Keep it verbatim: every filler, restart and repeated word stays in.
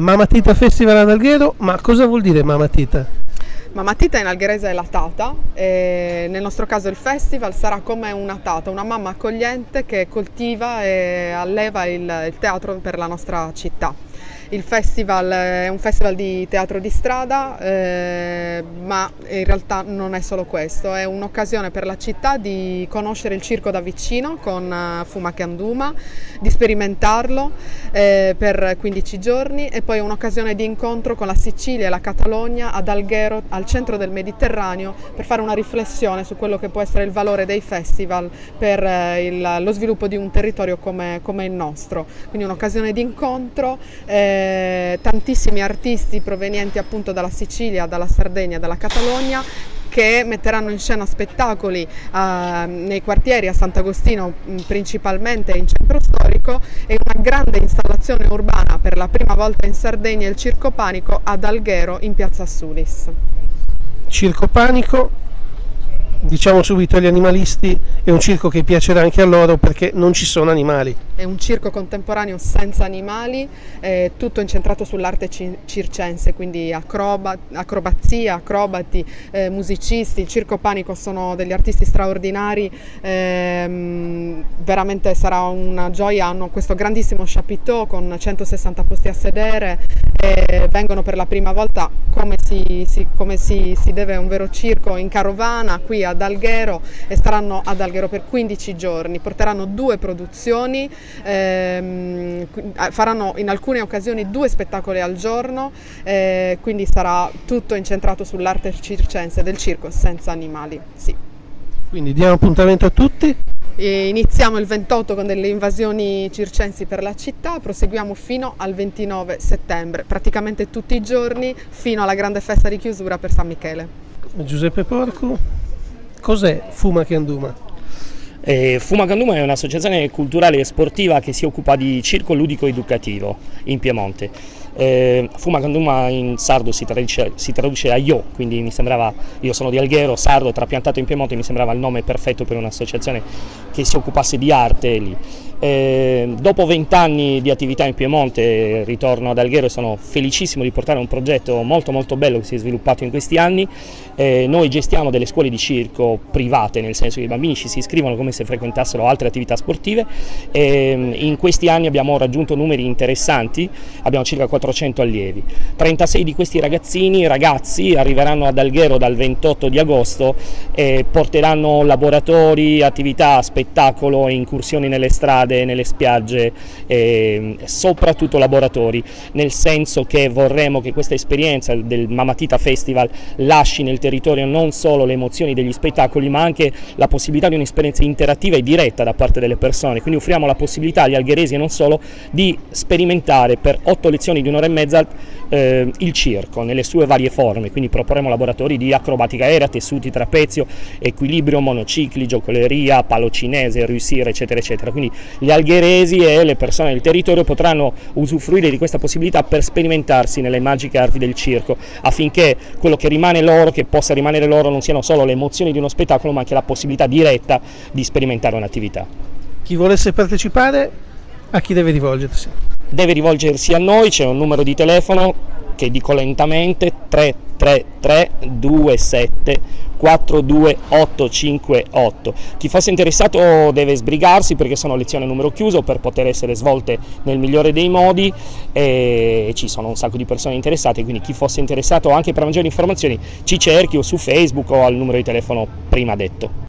Mamatita Festival ad Alghero, ma cosa vuol dire Mamatita? Mamatita in algherese è la tata, e nel nostro caso il festival sarà come una tata, una mamma accogliente che coltiva e alleva il, il teatro per la nostra città. Il festival è un festival di teatro di strada, eh, ma in realtà non è solo questo, è un'occasione per la città di conoscere il circo da vicino con Fuma che Anduma, di sperimentarlo eh, per quindici giorni e poi un'occasione di incontro con la Sicilia e la Catalogna ad Alghero, al centro del Mediterraneo, per fare una riflessione su quello che può essere il valore dei festival per eh, il, lo sviluppo di un territorio come, come il nostro. Quindi un'occasione di incontro. Eh, tantissimi artisti provenienti appunto dalla Sicilia, dalla Sardegna, dalla Catalogna, che metteranno in scena spettacoli eh, nei quartieri, a Sant'Agostino principalmente in centro storico, e una grande installazione urbana per la prima volta in Sardegna, il Circo Panico ad Alghero in piazza Assulis. Circo Panico, diciamo subito agli animalisti, è un circo che piacerà anche a loro perché non ci sono animali. È un circo contemporaneo senza animali, eh, tutto incentrato sull'arte circense, quindi acroba, acrobazia, acrobati, eh, musicisti. Il Circo Panico sono degli artisti straordinari, ehm, veramente sarà una gioia. Hanno questo grandissimo chapiteau con centosessanta posti a sedere, e vengono per la prima volta come si, si, come si, si deve a un vero circo in carovana qui ad Alghero, e staranno ad Alghero per quindici giorni, porteranno due produzioni. Ehm, faranno in alcune occasioni due spettacoli al giorno, eh, quindi sarà tutto incentrato sull'arte circense del circo senza animali. Sì. Quindi diamo appuntamento a tutti. E iniziamo il ventotto con delle invasioni circensi per la città, proseguiamo fino al ventinove settembre, praticamente tutti i giorni, fino alla grande festa di chiusura per San Michele. Giuseppe Porcu, cos'è Fuma che Anduma? Eh, Fuma che Anduma è un'associazione culturale e sportiva che si occupa di circo ludico educativo in Piemonte. Eh, Fuma che Anduma in sardo si traduce, si traduce a io, quindi mi sembrava, io sono di Alghero, sardo, trapiantato in Piemonte, mi sembrava il nome perfetto per un'associazione che si occupasse di arte lì. Eh, dopo vent'anni di attività in Piemonte ritorno ad Alghero e sono felicissimo di portare un progetto molto molto bello che si è sviluppato in questi anni. Eh, noi gestiamo delle scuole di circo private, nel senso che i bambini ci si iscrivono come se frequentassero altre attività sportive, e in questi anni abbiamo raggiunto numeri interessanti, abbiamo circa quattrocento allievi. trentasei di questi ragazzini, ragazzi, arriveranno ad Alghero dal ventotto di agosto e porteranno laboratori, attività, spettacolo, incursioni nelle strade, nelle spiagge, e soprattutto laboratori, nel senso che vorremmo che questa esperienza del Mamatita Festival lasci nel territorio non solo le emozioni degli spettacoli, ma anche la possibilità di un'esperienza interattiva e diretta da parte delle persone. Quindi offriamo la possibilità agli algheresi e non solo di sperimentare per otto lezioni di un'ora e mezza eh, il circo nelle sue varie forme. Quindi proporremo laboratori di acrobatica aerea, tessuti, trapezio, equilibrio, monocicli, giocoleria, palo cinese, riuscire, eccetera eccetera. Quindi gli algheresi e le persone del territorio potranno usufruire di questa possibilità per sperimentarsi nelle magiche arti del circo, affinché quello che rimane loro, che possa rimanere loro, non siano solo le emozioni di uno spettacolo, ma anche la possibilità diretta di sperimentare un'attività. Chi volesse partecipare, a chi deve rivolgersi? Deve rivolgersi a noi, c'è un numero di telefono che dico lentamente: tre tre tre due sette quattro due otto cinque otto. Chi fosse interessato deve sbrigarsi, perché sono lezioni a numero chiuso per poter essere svolte nel migliore dei modi, e ci sono un sacco di persone interessate, quindi chi fosse interessato anche per maggiori informazioni ci cerchi o su Facebook o al numero di telefono prima detto.